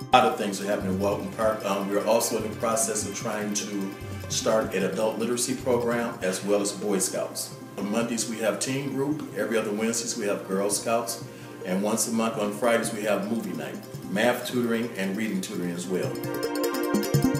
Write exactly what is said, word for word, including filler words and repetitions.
A lot of things are happening in Walton Park. Um, we're also in the process of trying to start an adult literacy program as well as Boy Scouts. On Mondays we have teen group, every other Wednesdays we have Girl Scouts, and once a month on Fridays we have movie night, math tutoring and reading tutoring as well.